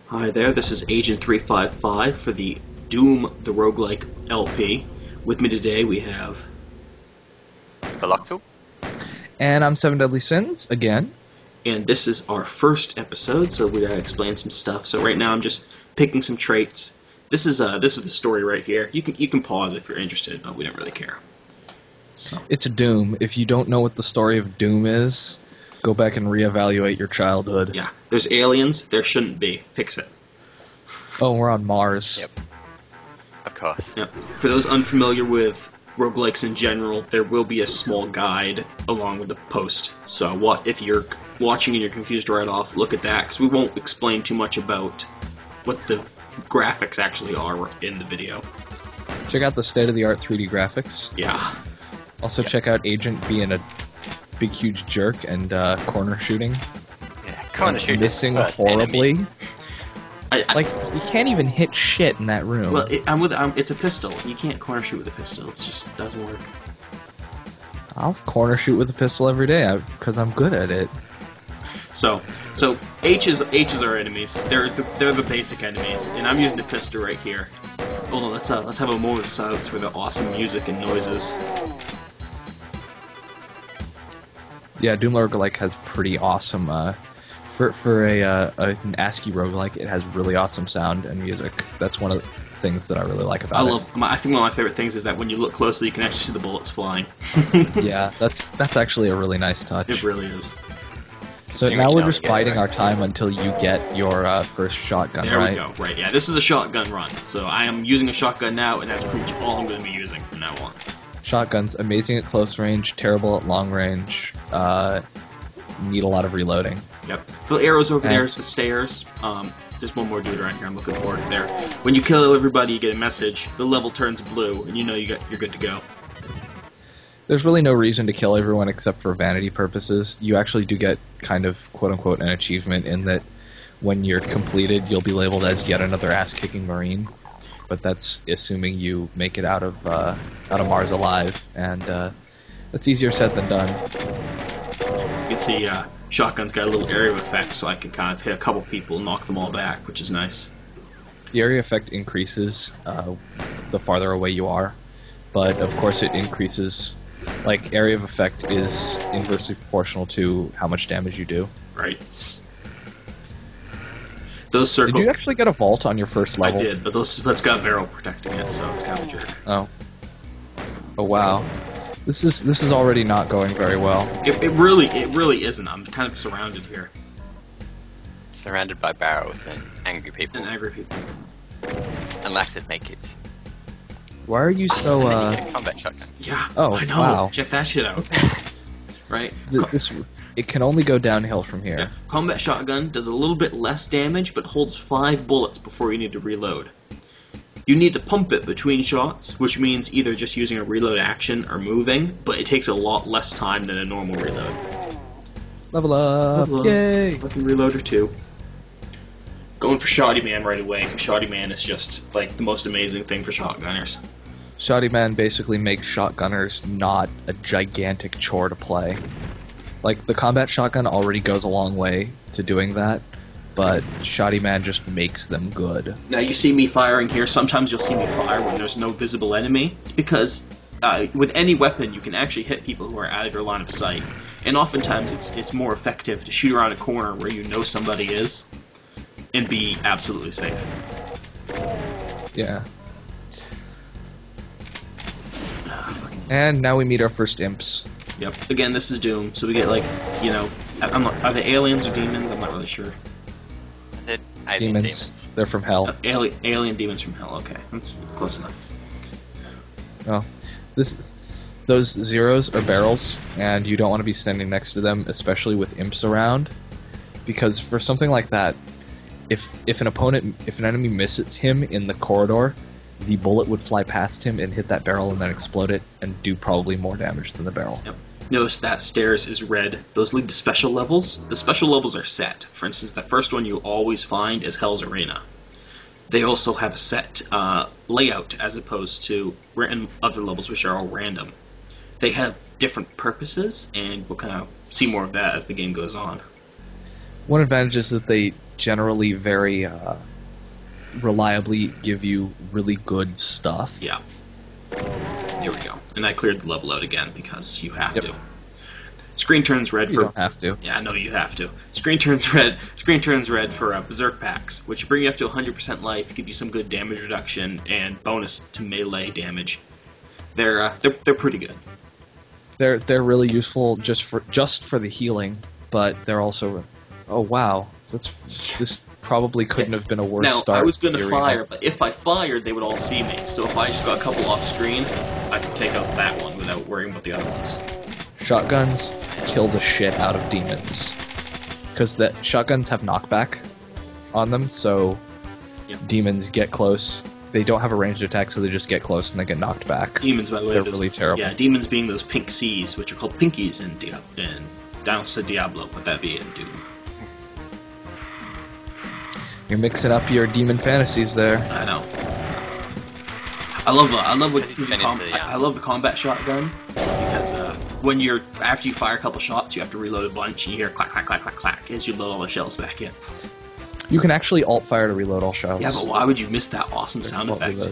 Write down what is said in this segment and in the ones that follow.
Hi there, this is Agent 355 for the Doom the Roguelike LP. With me today we have... Beluxel? And I'm Seven Deadly Sins, again. And this is our first episode, so we gotta explain some stuff. So right now I'm just picking some traits. This is the story right here. You can pause if you're interested, but we don't really care. So. It's Doom. If you don't know what the story of Doom is, go back and reevaluate your childhood. Yeah, there's aliens, there shouldn't be. Fix it. Oh, we're on Mars. Yep. Of course. Yep. For those unfamiliar with roguelikes in general, there will be a small guide along with the post. So what if you're watching and you're confused right off, look at that, because we won't explain too much about what the graphics actually are in the video. Check out the state-of-the-art 3D graphics. Yeah. Also check out Agent being a big, huge jerk and corner shooting. Yeah, corner shooting. Missing horribly. Enemy. You can't even hit shit in that room. Well, it's a pistol. You can't corner shoot with a pistol. It just doesn't work. I'll corner shoot with a pistol every day because I'm good at it. So H's are enemies. They're the basic enemies, and I'm using the pistol right here. Hold on, let's have a moment of silence for the awesome music and noises. Yeah, Doom Roguelike has pretty awesome. For an ASCII roguelike, it has really awesome sound and music. That's one of the things that I really like about it. I think one of my favorite things is that when you look closely, you can actually see the bullets flying. Yeah, that's actually a really nice touch. It really is. So now we're just biding our time until you get your first shotgun, there right? There we go, right, yeah. This is a shotgun run, so I am using a shotgun now, and that's pretty much all I'm going to be using from now on. Shotgun's amazing at close range, terrible at long range, need a lot of reloading. Yep. The arrows over there is the stairs. There's one more dude around here. I'm looking forward to there. When you kill everybody, you get a message. The level turns blue, and you know you're good to go. There's really no reason to kill everyone except for vanity purposes. You actually do get kind of quote-unquote an achievement in that when you're completed, you'll be labeled as yet another ass-kicking Marine. But that's assuming you make it out of Mars alive, and that's easier said than done. You can see Shotgun's got a little area effect, so I can kind of hit a couple people and knock them all back, which is nice. The area effect increases the farther away you are, but of course it increases. Like, area of effect is inversely proportional to how much damage you do. Right. Those circles... Did you actually get a vault on your first level? I did, but it's got a barrel protecting it, so it's kind of a jerk. Oh. Oh, wow. This is already not going very well. It really isn't. I'm kind of surrounded here. Surrounded by barrels and angry people. Unless it make it. Why are you so, And then you get a combat shotgun. Yeah, Oh, I know. wow. Check that shit out. Right? It can only go downhill from here. Yeah. Combat shotgun does a little bit less damage, but holds 5 bullets before you need to reload. You need to pump it between shots, which means either just using a reload action or moving, but it takes a lot less time than a normal reload. Level up! Yay! Fucking reloader too. Going for Shoddy Man right away, because Shoddy Man is just, like, the most amazing thing for shotgunners. Shoddy Man basically makes shotgunners not a gigantic chore to play. Like, the combat shotgun already goes a long way to doing that, but Shoddy Man just makes them good. Now, you see me firing here. Sometimes you'll see me fire when there's no visible enemy. It's because with any weapon, you can actually hit people who are out of your line of sight. And oftentimes, it's more effective to shoot around a corner where you know somebody is and be absolutely safe. Yeah. And now we meet our first imps. Yep. Again, this is Doom, so we get, like, you know, are they aliens or demons? I'm not really sure. They're alien Demons. They're from hell. Alien demons from hell. Okay, that's close enough. Oh, those zeros are barrels, and you don't want to be standing next to them, especially with imps around, because for something like that, if an enemy misses him in the corridor, the bullet would fly past him and hit that barrel and then explode it and do probably more damage than the barrel. Yep. Notice that stairs is red. Those lead to special levels. The special levels are set. For instance, the first one you always find is Hell's Arena. They also have a set layout as opposed to other levels which are all random. They have different purposes, and we'll kind of see more of that as the game goes on. One advantage is that they generally very reliably give you really good stuff. Yeah. Here we go. And I cleared the level out again because you have to. Screen turns red You for. don't have to. Yeah, no, you have to. Screen turns red. Screen turns red for Berserk packs, which bring you up to 100% life, give you some good damage reduction, and bonus to melee damage. They're pretty good. They're really useful just for the healing, but they're also. Oh wow, this probably couldn't have been a worse Now, start. I was going to arena. fire, but if I fired, they would all see me. So if I just got a couple off screen, I could take out that one without worrying about the other ones. Shotguns kill the shit out of demons. Because shotguns have knockback on them, so demons get close. They don't have a ranged attack, so they just get close and they get knocked back. Demons, by the way, They're really terrible. Yeah, demons being those pink C's, which are called pinkies in Downs to Diablo, but that be in Doom. You're mixing up your demon fantasies there. I know. I love what He's finished the, I love the combat shotgun because when after you fire a couple shots, you have to reload a bunch, and you hear clack clack clack clack clack as you load all the shells back in. You can actually alt fire to reload all shells. Yeah, but why would you miss that awesome sound effect?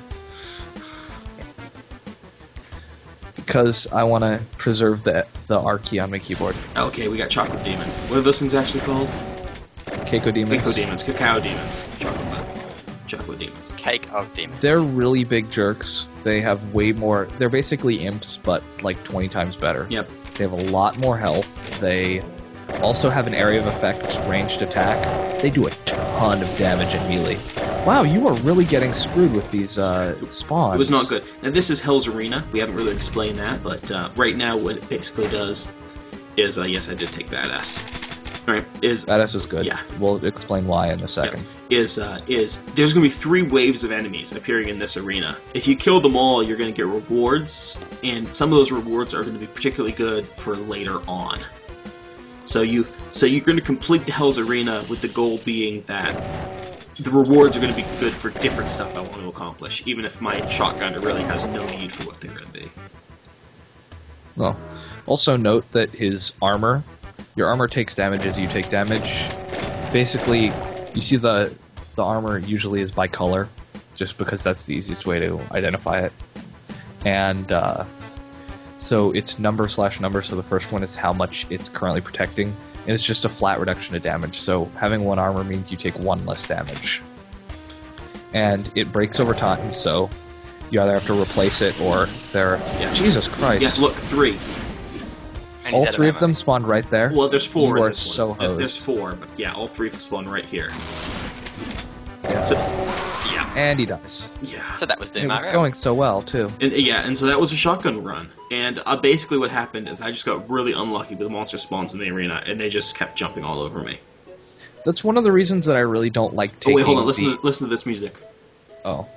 Because I want to preserve the R key on my keyboard. Okay, we got Chocolate Demon. What are those things actually called? Keiko demons. Keiko Demons, Cacao Demons, Chocolate Demons. Cake of demons. They're really big jerks. They have way more. They're basically imps, but like 20 times better. Yep. They have a lot more health. They also have an area of effect ranged attack. They do a ton of damage in melee. Wow, you are really getting screwed with these spawns. It was not good. Now this is Hell's Arena. We haven't really explained that, but right now what it basically does is, yes, I did take Badass. Alright, Badass is good. Yeah. We'll explain why in a second. Is there's going to be 3 waves of enemies appearing in this arena. If you kill them all, you're going to get rewards, and some of those rewards are going to be particularly good for later on. So you're going to complete the Hell's Arena with the goal being that the rewards are going to be good for different stuff I want to accomplish, even if my shotgunner really has no need for what they're going to be. Well, also note that his armor, your armor takes damage as you take damage. Basically, you see the armor usually is by color, just because that's the easiest way to identify it. And so it's number/number, so the first one is how much it's currently protecting, and it's just a flat reduction of damage, so having 1 armor means you take 1 less damage. And it breaks over time, so you either have to replace it or they're... Yeah. Jesus Christ. Yeah, look, 3. And All he's out 3 of ammo. them spawned right there? Well, there's 4. You in are this so one. hosed. There's 4, but yeah, all 3 spawn right here. Yeah. So, yeah. And he dies. Yeah. So that was Doom It was Mario. going so well, too. And so that was a shotgun run. And basically what happened is I just got really unlucky with the monster spawns in the arena, and they just kept jumping all over me. That's one of the reasons that I really don't like taking Oh, wait, hold on. the... Listen to this music. Oh.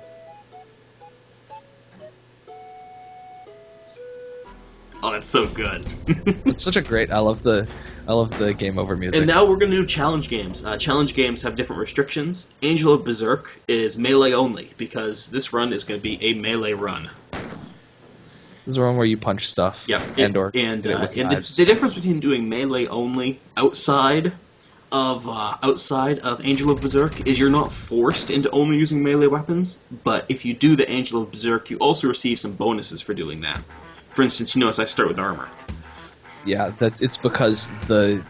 Oh, that's so good. It's such a great... I love the game over music. And now we're going to do challenge games. Challenge games have different restrictions. Angel of Berserk is melee only, because this run is going to be a melee run. This is the one where you punch stuff. Yep. And the difference between doing melee only outside of Angel of Berserk is you're not forced into only using melee weapons, but if you do the Angel of Berserk, you also receive some bonuses for doing that. For instance, you notice I start with armor. Yeah, it's because the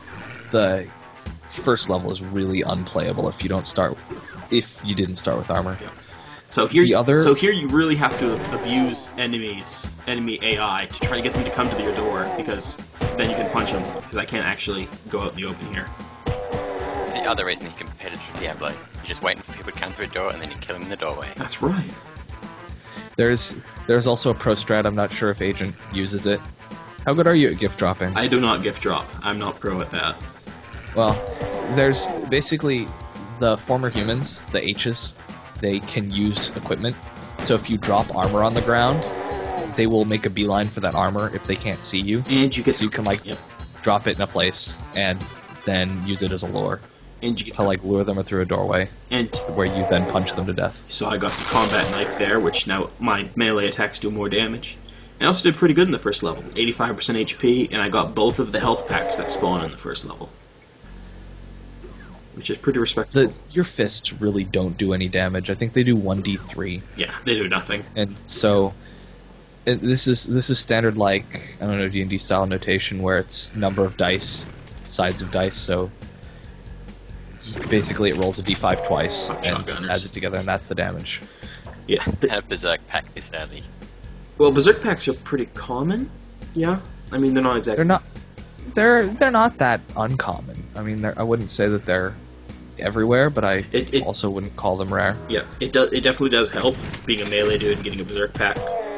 first level is really unplayable if you didn't start with armor. Yeah. So here you really have to abuse enemy AI to try to get them to come to your door, because then you can punch them, because I can't actually go out in the open here. The other reason you can compete it with Diablo, you're just waiting for people to come through a door and then you kill them in the doorway. That's right. There's also a pro strat. I'm not sure if Agent uses it. How good are you at gift dropping? I do not gift drop. I'm not pro at that. Well, there's basically the former humans, the H's, they can use equipment. So if you drop armor on the ground, they will make a beeline for that armor if they can't see you. And you get So you can drop it in a place and then use it as a lure and you get to lure them through a doorway, and where you then punch them to death. so I got the combat knife there, which now my melee attacks do more damage. I also did pretty good in the first level, 85% HP, and I got both of the health packs that spawn in the first level. which is pretty respectable. Your fists really don't do any damage. I think they do 1d3. Yeah, they do nothing. And so this is standard, like, I don't know, D&D style notation where it's number of dice, sides of dice, so basically it rolls a d5 twice and Shotgunners. adds it together, and that's the damage. Yeah. And a berserk pack this early. Well, berserk packs are pretty common. Yeah. I mean, they're not exactly. They're not that uncommon. I mean, I wouldn't say that they're everywhere, but I also wouldn't call them rare. Yeah, it definitely does help being a melee dude and getting a berserk pack.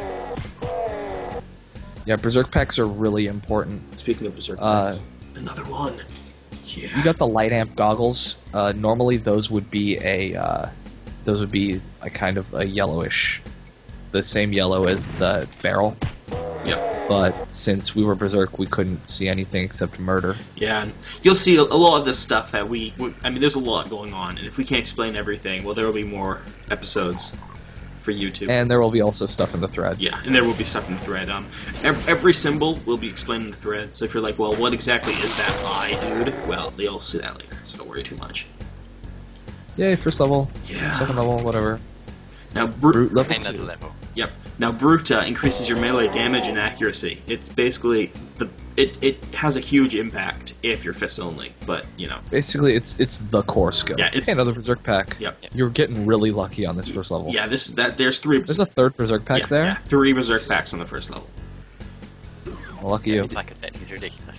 Yeah, berserk packs are really important. Speaking of berserk packs, another one. Yeah. You got the light amp goggles. Normally, those would be a kind of a yellowish, the same yellow as the barrel. Yep. But since we were berserk, we couldn't see anything except murder. Yeah, and you'll see a lot of this stuff that I mean, there's a lot going on, and if we can't explain everything, well, there will be more episodes for YouTube. And there will be also stuff in the thread. Yeah, and there will be stuff in the thread. Every symbol will be explained in the thread, so if you're like, well, what exactly is that eye, dude? Well, you'll see that later, so don't worry too much. Yay, first level. Yeah. Second level, whatever. Now, Brute level Another 2. level. Yep. Now, Brute increases your melee damage and accuracy. It's basically it has a huge impact if you're fists only, but you know. Basically, it's the core skill. Yeah, it's Hey, another berserk pack. Yep. You're getting really lucky on this first level. Yeah, there's three. There's a third berserk pack yeah, there. Yeah, 3 berserk packs on the first level. Well, lucky you. Like I said, he's ridiculous.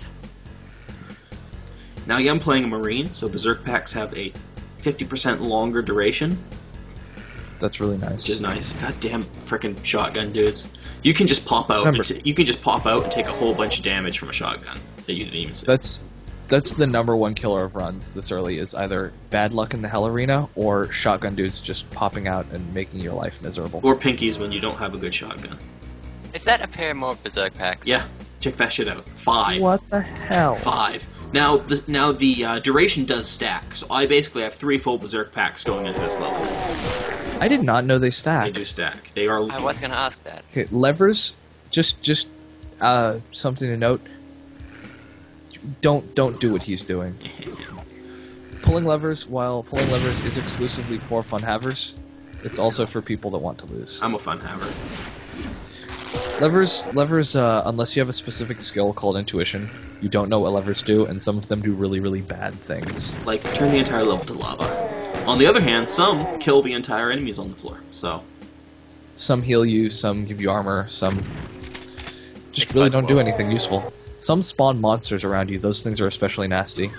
Now, yeah, I'm playing a marine, so berserk packs have a 50% longer duration, That's really nice. which is nice. Goddamn frickin' shotgun dudes! You can just pop out. Remember- You can just pop out and take a whole bunch of damage from a shotgun that you didn't even see. That's the number one killer of runs this early, is either bad luck in the Hell Arena or shotgun dudes just popping out and making your life miserable. Or pinkies when you don't have a good shotgun. Is that a pair more berserk packs? Yeah, check that shit out. 5. What the hell? 5. Now the duration does stack, so I basically have 3 full berserk packs going into this level. I did not know they They stack. do stack. They are. I was going to ask that. Okay, levers, just something to note. Don't do what he's doing. Pulling levers, while pulling levers is exclusively for fun havers, it's also for people that want to lose. I'm a fun haver. Levers, unless you have a specific skill called intuition, you don't know what levers do, and some of them do really, really bad things. Like turn the entire level to lava. On the other hand, some kill the entire enemies on the floor. So Some heal you, some give you armor, some just Explode really don't do walls. anything useful. Some spawn monsters around you, those things are especially nasty.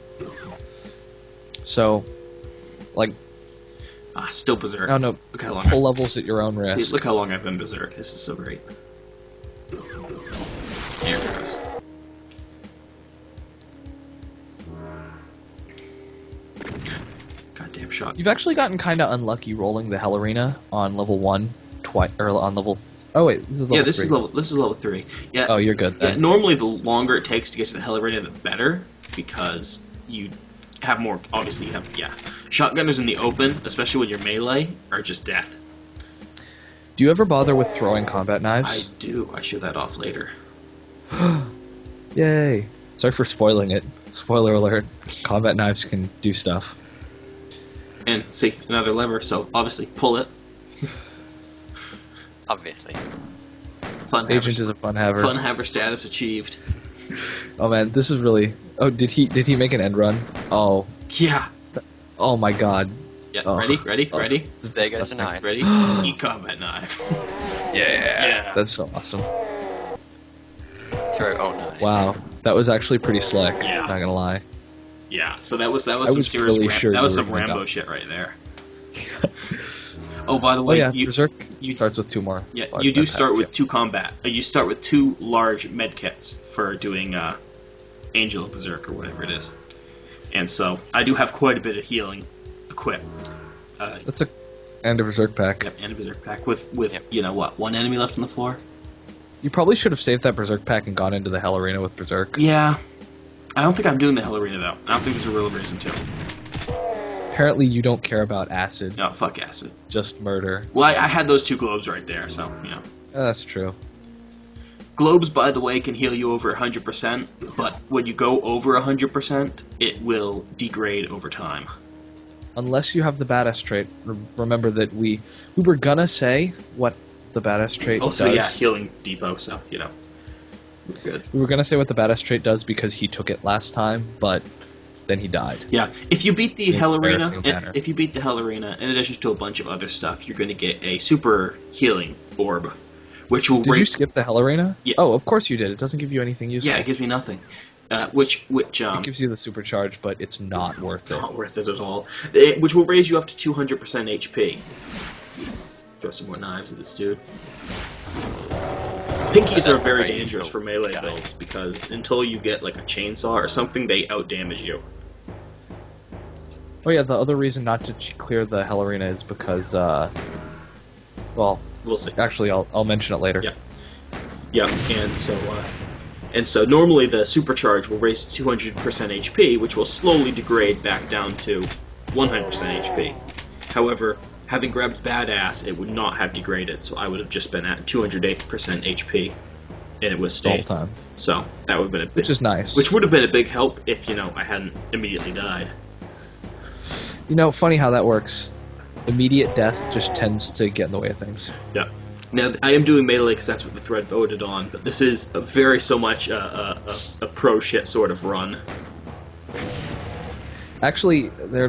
So, like, still berserk. I don't know, Look how long. pull levels at your own See, risk. look how long I've been berserk. This is so great. There it goes. Goddamn shot. You've actually gotten kind of unlucky rolling the Hell Arena on level 1 twice, or on level... Oh wait, this is level Yeah, this 3. is level 3. Yeah. Oh, you're good Yeah, then. normally the longer it takes to get to the Hell Arena, the better, because you have more. Obviously, you have shotgunners in the open, especially when you're melee, are just death. Do you ever bother with throwing combat I knives? do. I show that off later. Yay. Sorry for spoiling it. Spoiler alert. Combat knives can do stuff. And see another lever, so obviously pull it. Obviously. Fun Agent haver, is a fun haver. fun haver status achieved. Oh man, this is really... Oh, did he make an end run? Oh. Yeah. Oh my god. Yeah. Oh. Ready? Oh, Ready? this is There goes the disgusting. knife. Ready? Eat combat knife. Yeah. That's so awesome. Throw all knives. Wow. That was actually pretty slick. Yeah. Not gonna lie. Yeah. So that was some was serious. really sure that was you were some gonna Rambo die. shit right there. Oh, by the Oh way, yeah, you, Berserk you- starts with 2 more. Yeah, Large you do med start packs, with yeah. 2 combat. You start with 2 large med kits for doing Angel of Berserk or whatever it is. And so I do have quite a bit of healing equipped. That's a end of Berserk pack. Yep, and a Berserk pack with Yep. you know what, 1 enemy left on the floor. You probably should have saved that Berserk pack and gone into the Hell Arena with Berserk. Yeah, I don't think I'm doing the Hell Arena though. I don't think there's a real reason to. Apparently you don't care about acid, No, fuck acid. just murder. Well, I had those 2 globes right there, so you know. That's true. Globes, by the way, can heal you over 100%, but when you go over 100%, it will degrade over time. Unless you have the badass trait. Remember that we were gonna say what the badass trait Also, does. yeah, healing depot, so, you know, we're good. We were gonna say what the badass trait does because he took it last time, but then he died. Yeah, if you beat the In Hell Arena, embarrassing manner. if you beat the Hell Arena, in addition to a bunch of other stuff, you're going to get a super healing orb, which will Did you skip the Hell Arena? Yeah. Oh, of course you did. It doesn't give you anything useful. Yeah, it gives me nothing. Which It gives you the supercharge, but it's not worth it. not worth it at all. Which will raise you up to 200% HP. Throw some more knives at this dude. Pinkies are very very dangerous useful for melee guy. builds because until you get like a chainsaw or something, they outdamage you. Oh yeah, the other reason not to clear the Hell Arena is because, well, We'll see. actually, I'll mention it later. Yeah. Yeah, and so normally the supercharge will raise 200% HP, which will slowly degrade back down to 100% HP. However, having grabbed Badass, it would not have degraded, so I would have just been at 208% HP, and it was The whole stayed. time, So that would have been a big, which is nice. which would have been a big help if I hadn't immediately died. You know, funny how that works. Immediate death just tends to get in the way of things. Yeah. Now, I am doing melee because that's what the thread voted on, but this is very so much a pro shit sort of run. Actually,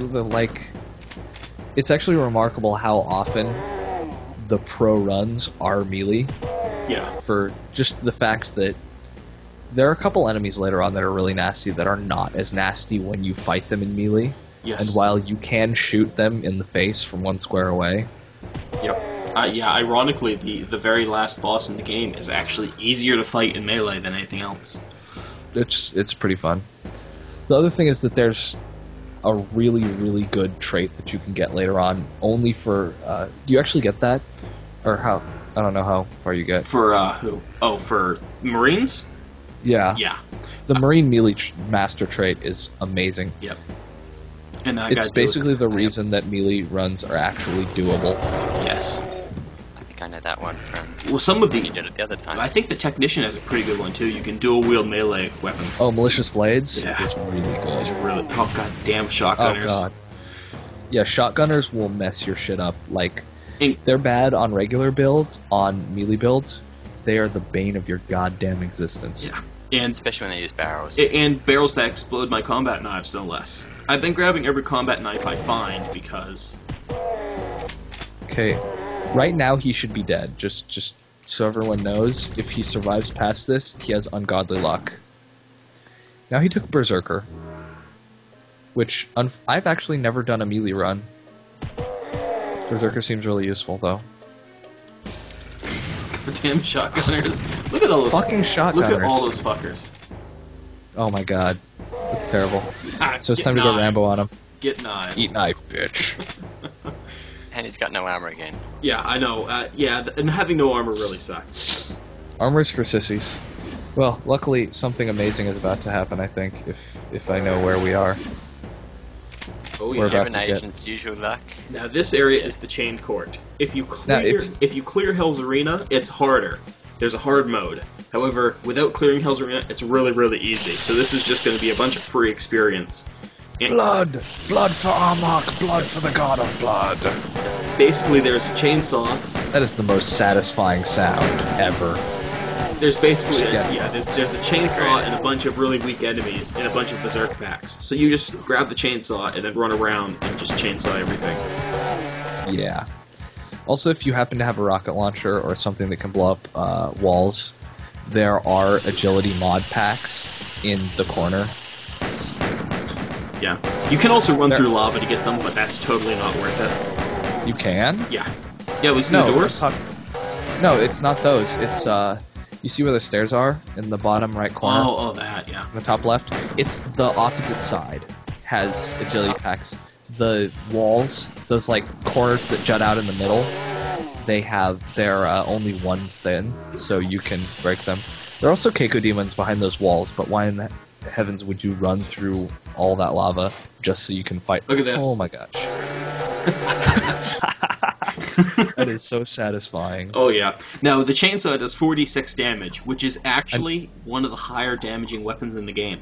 it's actually remarkable how often the pro runs are melee, Yeah. for just the fact that there are a couple enemies later on that are really nasty that are not as nasty when you fight them in melee. Yes. And while you can shoot them in the face from 1 square away, Yep. Yeah, ironically, the very last boss in the game is actually easier to fight in melee than anything else. it's pretty fun. The other thing is that there's a really, really good trait that you can get later on, only for... do you actually get that? Or how... I don't know how far you get. For, who? Oh, for Marines? Yeah. Yeah. The Marine melee master trait is amazing. Yep. And I It's gotta do it. basically the reason that melee runs are actually doable. Yes. I think I know that one from Well, some of you the... did it the other time. I think the Technician has a pretty good one, too. You can dual-wield melee weapons. Oh, Malicious Blades? Yeah. It's really It's good. really... Oh, god damn, Oh, shotgunners. God. Yeah, shotgunners will mess your shit up. Like, And- they're bad on regular builds. On melee builds, they are the bane of your goddamn existence. Yeah. And Especially when they use barrels. and barrels that explode my combat knives, no less. I've been grabbing every combat knife I find because... Okay, right now he should be dead. Just so everyone knows, if he survives past this, he has ungodly luck. Now he took Berserker, which I've actually never done a melee run. Berserker seems really useful, though. Damn shotgunners. Look at all those... Fucking shotgunners. Look at all those fuckers. Oh my god, that's terrible. Ah, So it's get time to go knives. Rambo on him. Get knives. Eat knife, bitch. And he's got no armor again. Yeah, I know. And having no armor really sucks. Armor's for sissies. Well, luckily something amazing is about to happen. I think if I know where we are. Oh We're yeah. about to Given get- agent's usual luck. Now this area is the chained court. If you Now, clear, if you clear Hell's Arena, it's harder. There's a hard mode. However, without clearing Hell's Arena, it's really, really easy. So this is just going to be a bunch of free experience. And Blood for Armok, blood for the god of blood. basically, there's a chainsaw. That is the most satisfying sound ever. There's basically Yeah. there's a chainsaw and a bunch of really weak enemies and a bunch of berserk packs. So you just grab the chainsaw and then run around and just chainsaw everything. Yeah. Also, if you happen to have a rocket launcher or something that can blow up walls, there are agility mod packs in the corner. Yeah. You can also run There- through lava to get them, but that's totally not worth it. You can? Yeah. Yeah, we see the doors. No, it's not those. It's you see where the stairs are in the bottom right corner, Oh, that, yeah. in the top left. It's the opposite side. Has agility packs. The walls, those like corners that jut out in the middle, they're only one thin, so you can break them. There are also Keiko demons behind those walls, but why in the heavens would you run through all that lava just so you can fight? Look at this. Oh my gosh. That is so satisfying. Oh yeah. Now the chainsaw does 46 damage, which is actually one of the higher damaging weapons in the game.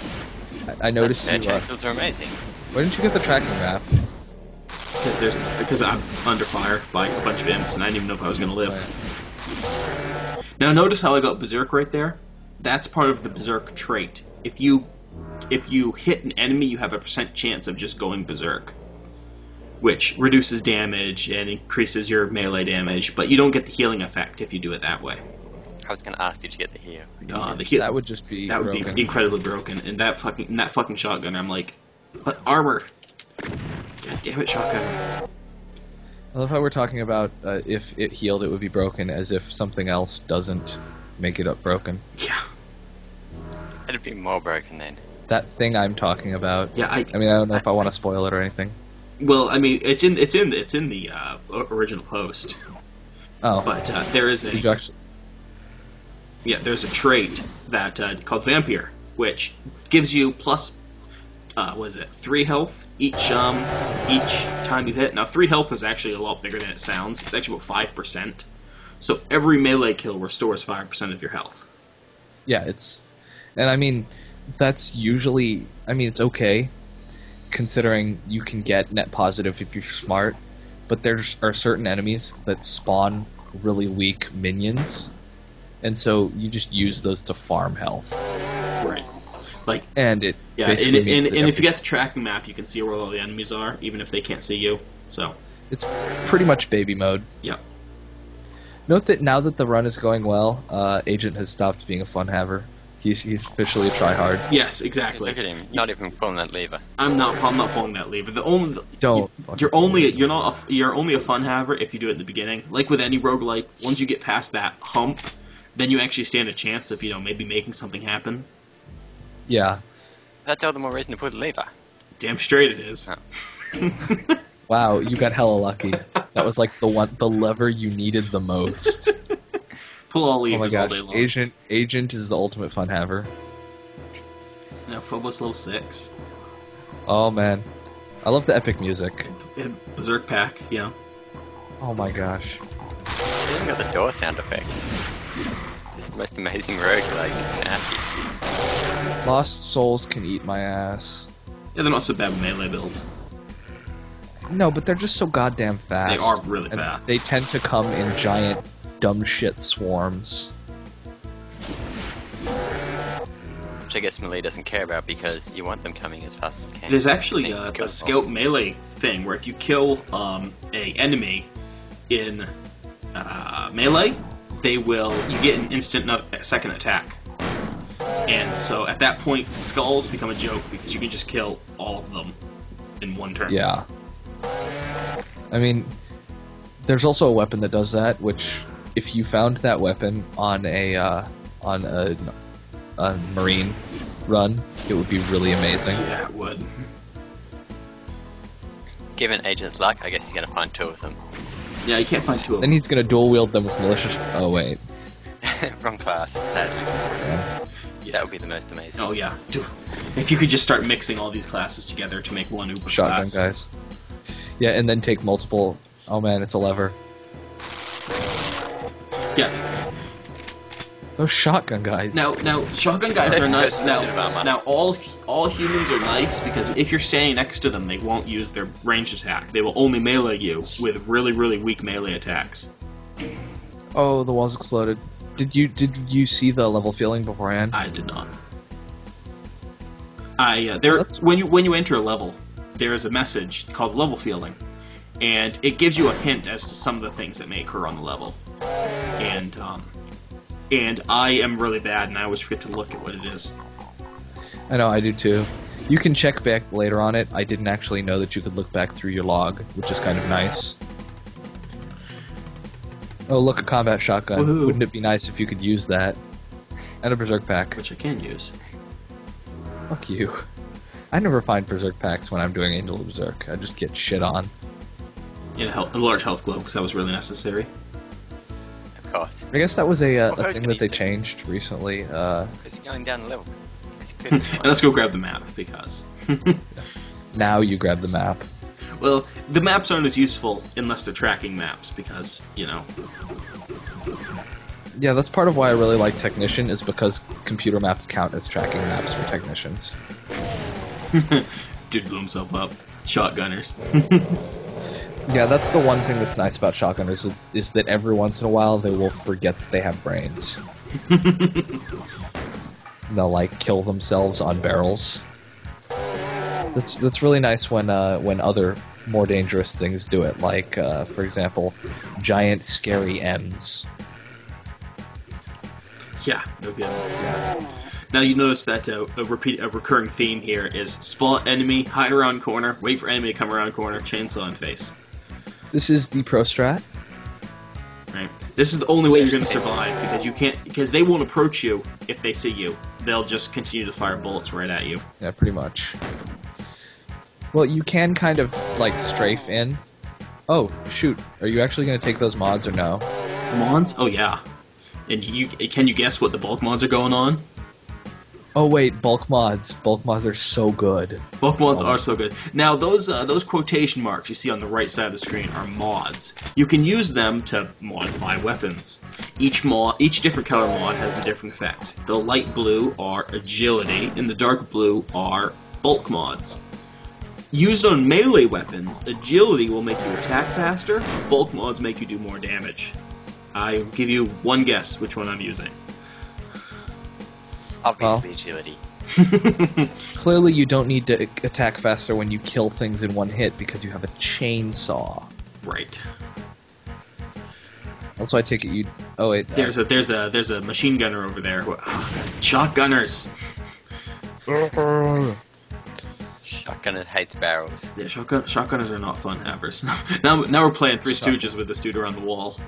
I noticed Their you. chainsaws are amazing. Why didn't you get the tracking map? Because I'm under fire by a bunch of imps, and I didn't even know if I was going to live. Right. Now notice how I got Berserk right there? That's part of the Berserk trait. If you hit an enemy, you have a % chance of just going Berserk, which reduces damage and increases your melee damage, but you don't get the healing effect if you do it that way. I was going to ask, did you get the heal? The heal That would just be that would broken. be incredibly broken. And that fucking shotgun, I'm like, but armor. God damn it, shotgun. I love how we're talking about if it healed, it would be broken, as if something else doesn't make it up broken. Yeah. It'd be more broken then. That thing I'm talking about. Yeah, I mean, I don't know if I want to spoil it or anything. well, I mean, it's in the original post, Oh, but there is did you actually? there's a trait that called Vampire, which gives you plus, 3 health each time you hit. Now 3 health is actually a lot bigger than it sounds. It's actually about 5%. So every melee kill restores 5% of your health. Yeah, and I mean, that's usually, I mean, it's okay, considering you can get net positive if you're smart, but there are certain enemies that spawn really weak minions, and so you just use those to farm health. Right. Like, And it yeah, basically means and that if you get the tracking map, you can see where all the enemies are, even if they can't see you. So, it's pretty much baby mode. yeah. Note that now that the run is going well, Agent has stopped being a fun haver. He's officially a tryhard. Yes, exactly. Look at him, not even pulling that lever. I'm not pulling that lever. Don't. You're only a fun haver if you do it in the beginning. Like with any roguelike, once you get past that hump, then you actually stand a chance of, maybe making something happen. Yeah. That's all the more reason to pull the lever. Damn straight it is. Oh. Wow, you got hella lucky. That was like the lever you needed the most. Pull all Oh my levers all gosh, day long. Agent is the ultimate fun haver. Now Phobos level 6. Oh man, I love the epic music. And Berserk pack, Oh my gosh. They even got the door sound effects. This is the most amazing roguelike in ASCII. Lost Souls can eat my ass. Yeah, they're not so bad with melee builds. No, but they're just so goddamn fast. They are really And fast. They tend to come in giant dumb shit swarms. Which I guess melee doesn't care about because you want them coming as fast as you can. There's actually It's a killable. scout melee thing where if you kill a enemy in melee, you get an instant second attack. And so at that point, skulls become a joke because you can just kill all of them in one turn. Yeah. I mean, there's also a weapon that does that, which if you found that weapon on a marine run, it would be really amazing. Yeah, it would. Given Agent's luck, I guess he's gonna find 2 of them. Yeah, you can't find 2 of Then them. he's gonna dual wield them with malicious. Oh wait. Wrong class, sadly. Yeah. That would be the most amazing. Oh yeah. If you could just start mixing all these classes together to make one Uber Shotgun class. guys. Yeah, and then take multiple. Oh man, it's a lever. Yeah. Those shotgun guys. Now, shotgun guys are nice. That's about money. Now, all humans are nice because if you're standing next to them, they won't use their ranged attack. They will only melee you with really, really weak melee attacks. Oh, the walls exploded. Did you see the level feeling beforehand? I did not. That's- when you enter a level, there is a message called level feeling, and it gives you a hint as to some of the things that may occur on the level. And I am really bad, and I always forget to look at what it is. I know, I do too. You can check back later on it. I didn't actually know that you could look back through your log, which is kind of nice. Oh, look, a combat shotgun. Woohoo. Wouldn't it be nice if you could use that? And a berserk pack. Which I can use. Fuck you. I never find berserk packs when I'm doing Angel of Berserk. I just get shit on. A large health globe, because that was really necessary. Of course. I guess that was a Well, thing that they use it. changed recently. Because you're going down the level. 'Cause you couldn't. And let's go grab the map, because... Now you grab the map. Well, the maps aren't as useful unless they're tracking maps, because, you know... Yeah, that's part of why I really like Technician, is because computer maps count as tracking maps for technicians. Dude blew himself up. Shotgunners. Yeah, that's the one thing that's nice about shotgunners, is that every once in a while they will forget that they have brains. They'll, like, kill themselves on barrels. That's really nice when other more dangerous things do it, like, for example, giant scary M's. Yeah, no good. Yeah. Now you notice that a recurring theme here is spot enemy, hide around corner, wait for enemy to come around corner, chainsaw in face. This is the pro strat. Right. This is the only way you're going to survive, because they won't approach you if they see you. They'll just continue to fire bullets right at you. Yeah, pretty much. Well, you can kind of, like, strafe in. Oh, shoot. Are you actually going to take those mods or no? Mods? Oh, yeah. And can you guess what the bulk mods are going on? Oh, wait, bulk mods. Bulk mods are so good. Bulk mods are so good. Now, those quotation marks you see on the right side of the screen are mods. You can use them to modify weapons. Each different color mod has a different effect. The light blue are agility, and the dark blue are bulk mods. Used on melee weapons, agility will make you attack faster, bulk mods make you do more damage. I'll give you one guess which one I'm using. Obviously, agility. Clearly you don't need to attack faster when you kill things in one hit because you have a chainsaw. Right. Also, I take it you... Oh, wait. There's a machine gunner over there. Oh, God. Shotgunners! Shotgunner hates barrels. Yeah, shotgunners are not fun havers. Now we're playing Three Stooges with this dude around the wall.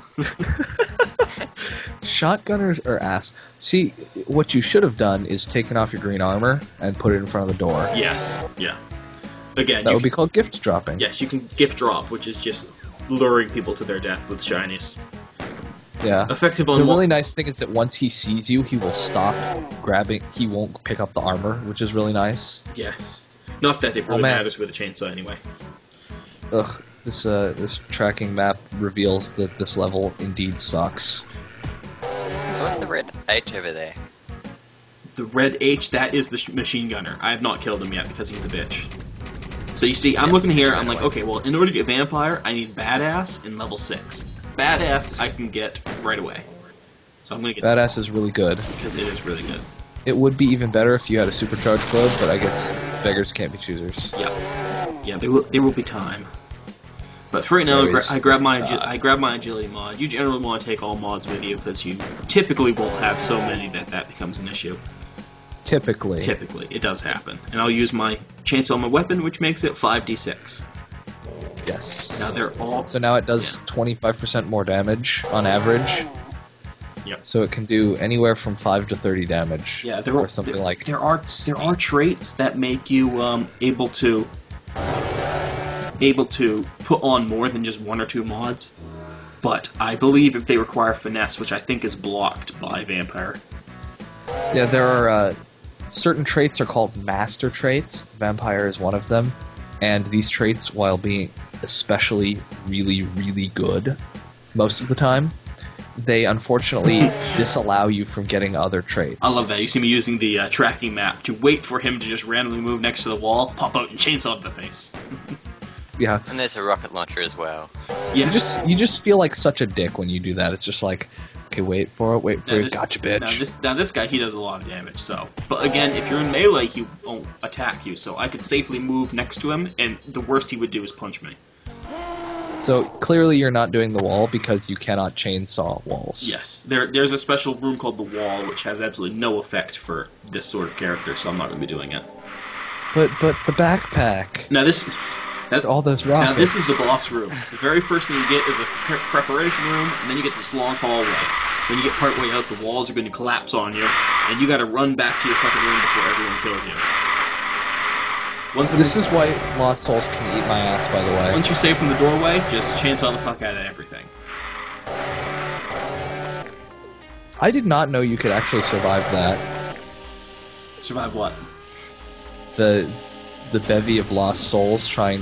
Shotgunners are ass. See, what you should have done is taken off your green armor and put it in front of the door. Yes, yeah. Again, that would be called gift dropping. Yes, you can gift drop, which is just luring people to their death with shinies. Yeah. Effective on the really nice thing is that once he sees you, he will stop grabbing. He won't pick up the armor, which is really nice. Yes. Not that it really matters with a chainsaw anyway. Ugh. This tracking map reveals that this level indeed sucks. So what's the red H over there? The red H, that is the machine gunner. I have not killed him yet because he's a bitch. So you see, I'm looking here, I'm like, okay, well, in order to get Vampire, I need Badass in level 6. Badass I can get right away. So I'm going to get Badass is really good. Because it is really good. It would be even better if you had a supercharged globe, but I guess beggars can't be choosers. Yeah. Yeah, there will be time. But for right now, I grab my agility mod. You generally want to take all mods with you because you typically won't have so many that becomes an issue. Typically, it does happen. And I'll use my chainsaw on my weapon, which makes it 5d6. Yes. Now they're all. So now it does 25% more damage on average. Yep. So it can do anywhere from 5 to 30 damage. Yeah, or something like. There are traits that make you able to put on more than just one or two mods, but I believe if they require finesse, which I think is blocked by Vampire. Yeah, there are certain traits are called master traits. Vampire is one of them, and these traits, while being especially really, really good most of the time, they unfortunately disallow you from getting other traits. I love that. You see me using the tracking map to wait for him to just randomly move next to the wall, pop out and chainsaw to the face. Yeah. And there's a rocket launcher as well. Yeah. You just feel like such a dick when you do that. It's just like, okay, wait for it, gotcha, bitch. Now this guy, he does a lot of damage, so. But again, if you're in melee, he won't attack you, so I could safely move next to him, and the worst he would do is punch me. So clearly you're not doing the wall because you cannot chainsaw walls. Yes, there's a special room called the wall, which has absolutely no effect for this sort of character, so I'm not going to be doing it. But the backpack. Now all those rockets. Now this is the boss room. The very first thing you get is a preparation room, and then you get this long hallway. When you get partway out, the walls are going to collapse on you, and you got to run back to your fucking room before everyone kills you. This is why Lost Souls can eat my ass, by the way. Once you save from the doorway, just chainsaw the fuck out of everything. I did not know you could actually survive that. Survive what? The bevy of Lost Souls trying to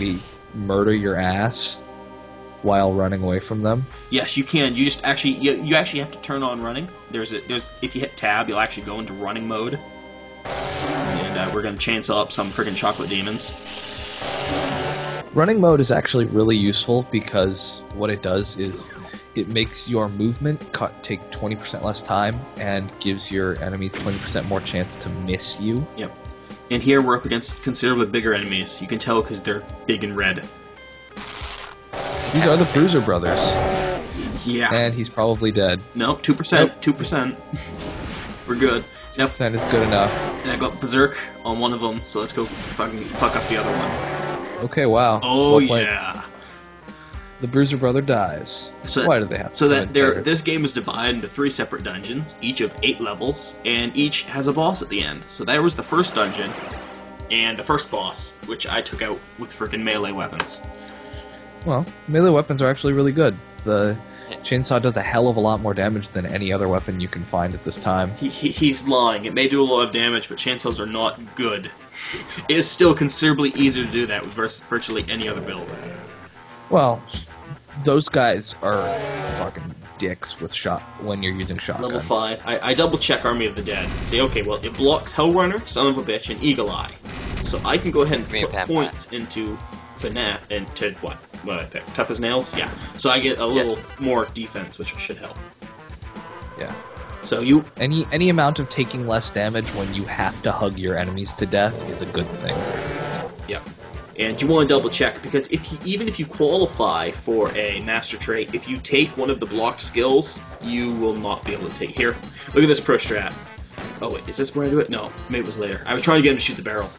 murder your ass while running away from them? Yes, you can. You just actually you actually have to turn on running. There's if you hit tab, you'll actually go into running mode, and we're gonna chainsaw up some freaking chocolate demons. Running mode is actually really useful because what it does is it makes your movement take 20% less time and gives your enemies 20% more chance to miss you. Yep. And here we're up against considerably bigger enemies. You can tell because they're big and red. These are the Bruiser Brothers. Yeah. And he's probably dead. No, 2%. 2%. We're good. Now, 2% is good enough. and I got Berserk on one of them, so let's go fucking fuck up the other one. Okay, wow. Oh, Well played. yeah. The Bruiser Brother dies. So Why do they have So to that this game is divided into 3 separate dungeons, each of 8 levels, and each has a boss at the end. So there was the first dungeon, and the first boss, which I took out with freaking melee weapons. Well, melee weapons are actually really good. The chainsaw does a hell of a lot more damage than any other weapon you can find at this time. He's lying. It may do a lot of damage, but chainsaws are not good. It is still considerably easier to do that with virtually any other build. Well, those guys are fucking dicks with when you're using shotgun. Level 5. I double check Army of the Dead. Say, okay, well, it blocks Hellrunner, Son of a Bitch, and Eagle Eye. So I can go ahead and put points into FNAF, into what I pick? Tough as Nails? Yeah. So I get a little more defense, which should help. Yeah. So you... Any amount of taking less damage when you have to hug your enemies to death is a good thing. Yep. And you want to double check, because even if you qualify for a master trait, if you take one of the blocked skills, you will not be able to take. Here, look at this pro strat. Oh wait, is this where I do it? No, maybe it was later. I was trying to get him to shoot the barrel.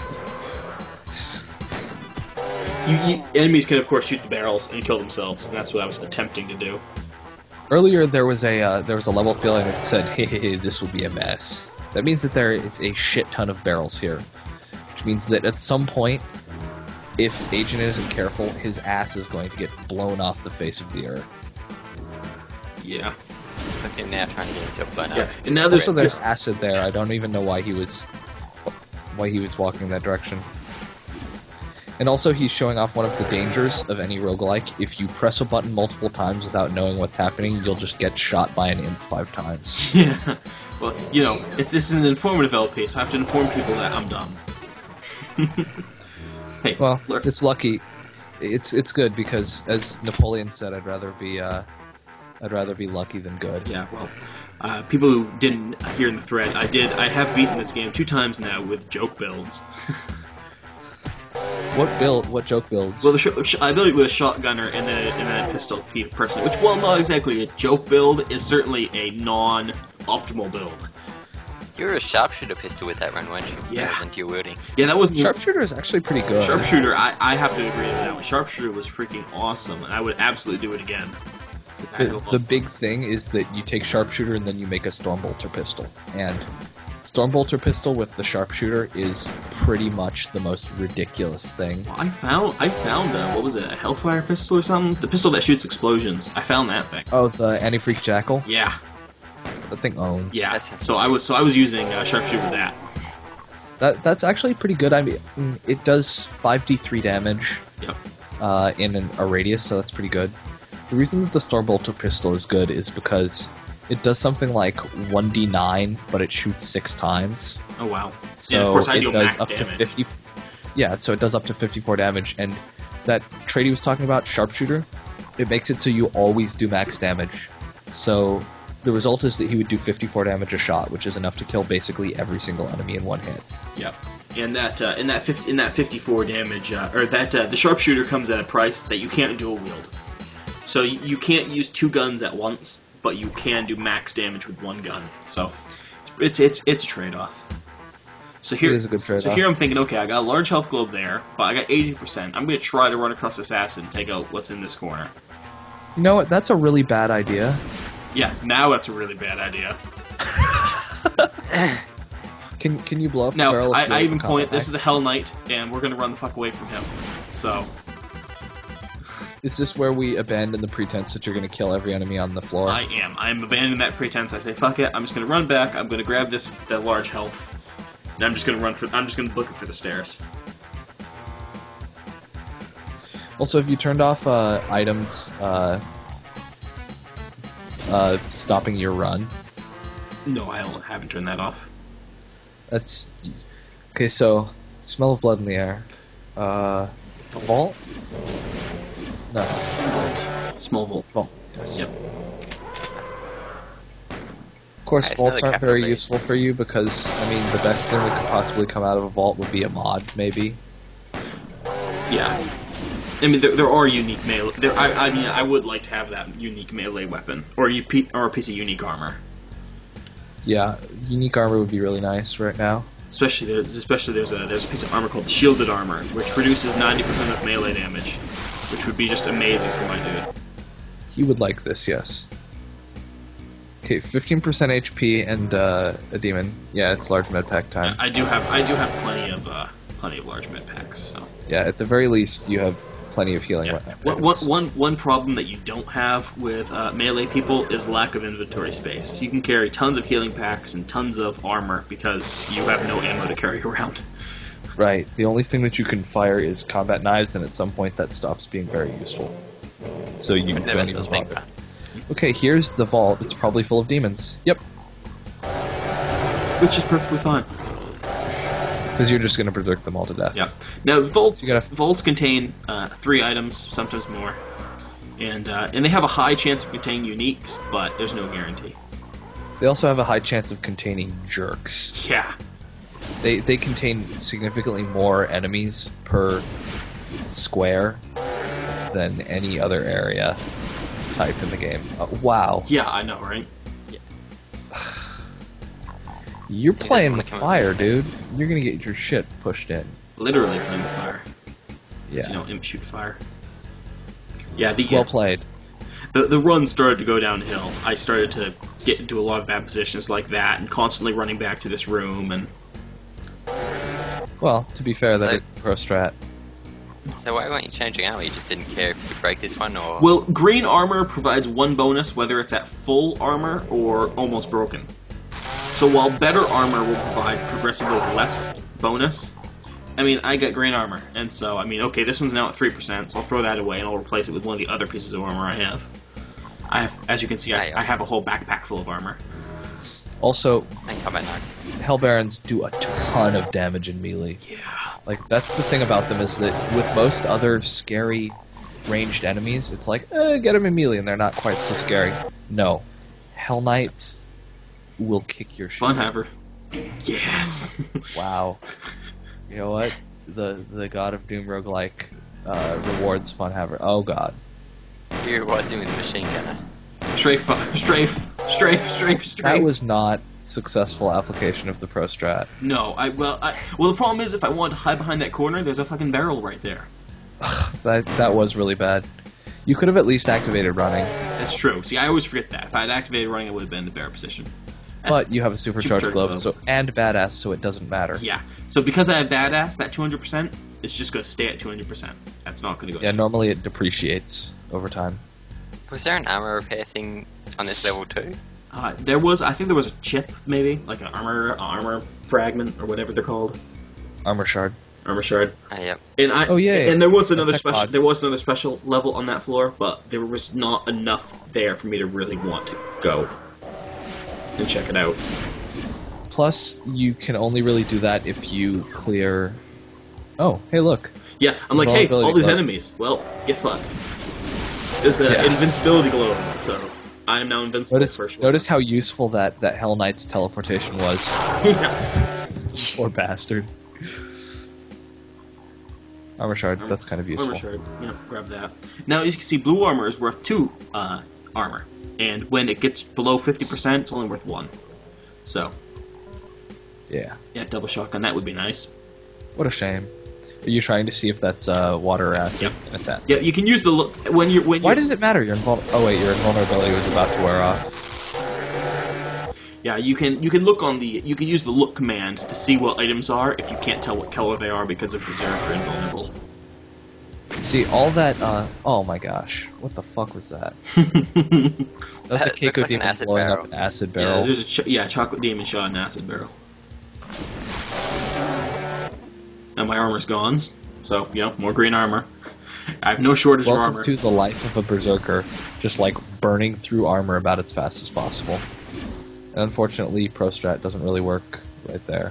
Enemies can of course shoot the barrels and kill themselves, and that's what I was attempting to do. Earlier there was a level feeling that said, hey, this will be a mess. That means that there is a shit ton of barrels here, which means that at some point, if Agent isn't careful, his ass is going to get blown off the face of the earth. Yeah. Okay, now trying to get himself blown up. Yeah. And now there's acid there. I don't even know why he was walking in that direction. And also, he's showing off one of the dangers of any roguelike. If you press a button multiple times without knowing what's happening, you'll just get shot by an imp 5 times. Yeah. Well, you know, this is an informative LP, so I have to inform people that I'm dumb. Hey, well, look. It's lucky. It's good because, as Napoleon said, I'd rather be lucky than good. Yeah, well, people who didn't hear in the thread, I have beaten this game 2 times now with joke builds. What joke builds? Well, I built it with a shotgunner and then a pistol person, which, while not exactly a joke build, is certainly a non-optimal build. You were a sharpshooter pistol with that run, weren't you? Yeah. That wasn't dual wielding. Yeah, that wasn't... Sharpshooter is actually pretty good. Sharpshooter, I have to agree with that one. Sharpshooter was freaking awesome, and I would absolutely do it again. The big thing is that you take Sharpshooter and then you make a Stormbolter pistol. And Stormbolter pistol with the Sharpshooter is pretty much the most ridiculous thing. Well, I found what was it, a Hellfire pistol or something? The pistol that shoots explosions. I found that thing. Oh, the Anti-Freak Jackal? Yeah. That thing owns. Yeah. So I was using Sharpshooter with that. That's actually pretty good. I mean, it does 5d3 damage. Yep. In a radius, so that's pretty good. The reason that the Stormbolter pistol is good is because it does something like 1d9, but it shoots 6 times. Oh wow! So and of course I do it does max up damage. to 50. Yeah, so it does up to 54 damage, and that trait he was talking about, Sharpshooter, it makes it so you always do max damage. So the result is that he would do 54 damage a shot, which is enough to kill basically every single enemy in one hit. Yep. And in that 54 damage, the Sharpshooter comes at a price that you can't dual wield. So you can't use 2 guns at once, but you can do max damage with 1 gun. So it's a trade-off. So here, It is a good trade-off. So here I'm thinking, okay, I got a large health globe there, but I got 80%. I'm going to try to run across this acid and take out what's in this corner. You know what? That's a really bad idea. Yeah, now that's a really bad idea. Can you blow up the Now, barrel? I even point, this is a Hell Knight, and we're going to run the fuck away from him. So... Is this where we abandon the pretense that you're going to kill every enemy on the floor? I am. I'm abandoning that pretense. I say, fuck it. I'm just going to run back. I'm going to grab that large health, and I'm just going to book it for the stairs. Also, have you turned off items stopping your run? No, haven't turned that off. That's okay. So, smell of blood in the air. Vault? No, Vault. Small vault. vault. Yes. Yep. Of course, It's vaults another aren't very capital useful for you because I mean the best thing that could possibly come out of a vault would be a mod, maybe. Yeah. I mean, there are unique melee. I mean, I would like to have that unique melee weapon, or a piece of unique armor. Yeah, unique armor would be really nice right now. Especially there's a piece of armor called shielded armor, which reduces 90% of melee damage, which would be just amazing for my dude. He would like this, yes. Okay, 15% HP and a demon. Yeah, it's large med pack time. I do have plenty of large med packs. So Yeah, at the very least, you have plenty of healing. yeah. weapons. One problem that you don't have with melee people is lack of inventory space. You can carry tons of healing packs and tons of armor because you have no ammo to carry around. Right. The only thing that you can fire is combat knives, and at some point that stops being very useful. So you Never don't even still think bother. that. Okay, here's the vault. It's probably full of demons. Yep. Which is perfectly fine. Because you're just going to berserk them all to death. Yeah. Now vaults You gotta- vaults contain 3 items, sometimes more, and they have a high chance of containing uniques, but there's no guarantee. They also have a high chance of containing jerks. Yeah. They contain significantly more enemies per square than any other area type in the game. Wow. Yeah, I know, right? You're playing wanna with come fire, dude. You're going to get your shit pushed in. Literally playing with fire. Yeah. You know, imp shoot fire. Yeah, Well played. the run started to go downhill. I started to get into a lot of bad positions like that, and constantly running back to this room. And Well, to be fair, that So- is the pro strat. So why weren't you changing armor? You just didn't care if you break this one, or well, green armor provides 1 bonus whether it's at full armor or almost broken. So while better armor will provide progressively less bonus, I mean, I got green armor, and so, I mean, okay, this one's now at 3%, so I'll throw that away and I'll replace it with one of the other pieces of armor I have. As you can see, I have a whole backpack full of armor. Also, and combat knives. Hell Barons do a ton of damage in melee. Yeah. Like, that's the thing about them, is that with most other scary ranged enemies, it's like, get them in melee and they're not quite so scary. No. Hell Knights will kick your shit. Funhaver. Yes. Wow. You know what? The God of Doom roguelike rewards Funhaver. Oh god. You rewards him with a machine gunner. Strafe. That was not successful application of the pro strat. No, well, the problem is if I want to hide behind that corner, there's a fucking barrel right there. That was really bad. You could have at least activated running, That's true. See, I always forget that. If I had activated running, I would have been in the barrel position. but you have a supercharged Supercharged glove, glove. so and badass, so it doesn't matter. Yeah. So because I have badass, that 200%, it's just going to stay at 200%. That's not going to go Yeah, down. normally it depreciates over time. Was there an armor repair thing on this level too? I think there was a chip, maybe, like an armor fragment, or whatever they're called. Armor shard. Armor shard. Yep. And Oh, yay. And there was another Tech special. mod. There was another special level on that floor, but there was not enough there for me to really want to go and check it out. Plus, you can only really do that if you clear... Oh, hey look. Yeah, I'm like, hey, Vulnerability all these glow. enemies. Well, get fucked. There's an Yeah. invincibility glow, so I am now invincible. Notice how useful that Hell Knight's teleportation was. Yeah. Poor bastard. Armor shard, that's kind of useful. Armor shard. Yeah, grab that. Now, as you can see, blue armor is worth 2 armor, and when it gets below 50%, it's only worth 1. So, Yeah. yeah, double shotgun. That would be nice. What a shame. Are you trying to see if that's water or acid? Yep. And it's acid. Yeah, you can use the look when you're. Why does it matter? Oh wait, your invulnerability was about to wear off. Yeah, you can look on the. You can use the look command to see what items are if you can't tell what color they are because of Berserk or Invulnerable. See, all that, oh my gosh. What the fuck was that? That's a That looks Keiko like an demon acid blowing barrel. up an acid Yeah, barrel. there's a chocolate demon shot in acid barrel. Now my armor's gone, so more green armor. I have no shortage of Welcome armor. to the life of a berserker, just like burning through armor about as fast as possible. And unfortunately, Pro Strat doesn't really work right there.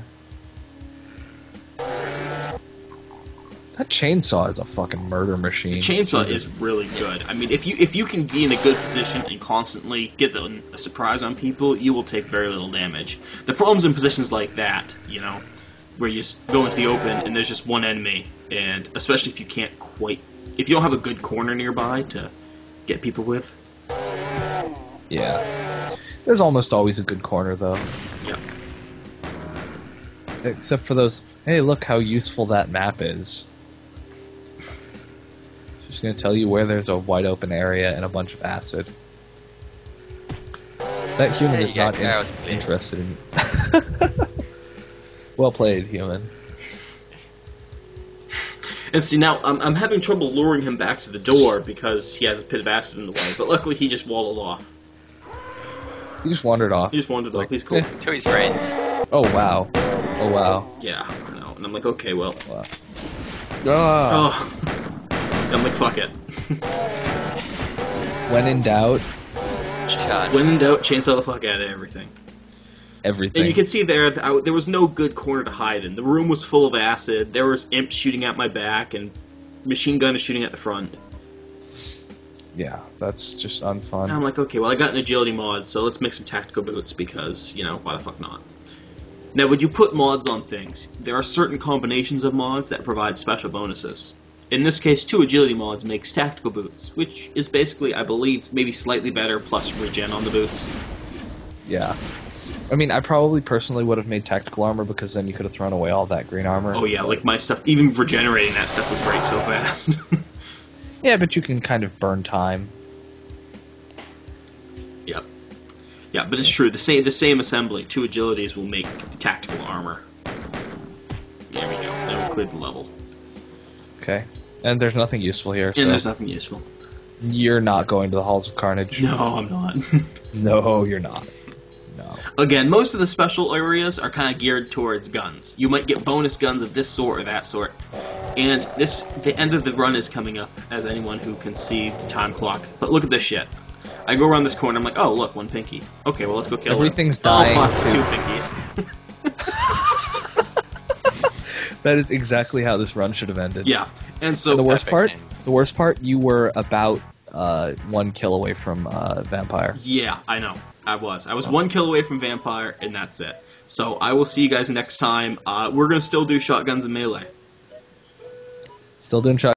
That chainsaw is a fucking murder machine. The chainsaw is really good. I mean, if you can be in a good position and constantly get a surprise on people, you will take very little damage. The problem's in positions like that, you know, where you go into the open and there's just one enemy, and especially if if you don't have a good corner nearby to get people with. Yeah. There's almost always a good corner, though. Yep. Except for those, hey, look how useful that map is. Just going to tell you where there's a wide open area and a bunch of acid. That human is not interested in... Well played, human. And see, now I'm having trouble luring him back to the door because he has a pit of acid in the way, but luckily he just waddled off. He just wandered off. He just wandered off. He's cool. To his friends. Oh, wow. Oh, wow. Yeah, I know. And I'm like, okay, well. Wow. Ah. Oh. I'm like, fuck it. When in doubt, Charge. When in doubt, chainsaw the fuck out of everything. everything. And you can see there was no good corner to hide in. The room was full of acid. There was imps shooting at my back, and machine gun is shooting at the front. Yeah, that's just unfun. And I'm like, okay, well, I got an agility mod, so let's make some tactical boots because, you know, why the fuck not? Now, when you put mods on things, there are certain combinations of mods that provide special bonuses. In this case, 2 agility mods makes tactical boots, which is basically, I believe, maybe slightly better plus regen on the boots. Yeah. I mean, I probably personally would have made tactical armor because then you could have thrown away all that green armor. Oh yeah, like my stuff, even regenerating that stuff would break so fast. Yeah, but you can kind of burn time. Yep. Yeah, but it's true. The same assembly, 2 agilities will make tactical armor. There we go. That will clear the level. Okay. And there's nothing useful here, And so there's nothing useful. you're not going to the Halls of Carnage. No, I'm not. No, you're not. No. Again, most of the special areas are kind of geared towards guns. You might get bonus guns of this sort or that sort. And the end of the run is coming up, as anyone who can see the time clock. But look at this shit. I go around this corner, I'm like, oh, look, 1 pinky. Okay, well, let's go kill Everything's it. dying, Oh, fuck, too. 2 pinkies. That is exactly how this run should have ended. Yeah, and so... And the Perfect. worst part, you were about 1 kill away from Vampire. Yeah, I know. I was 1 kill away from Vampire, and that's it. So I will see you guys next time. We're going to still do shotguns and melee. Still doing shot.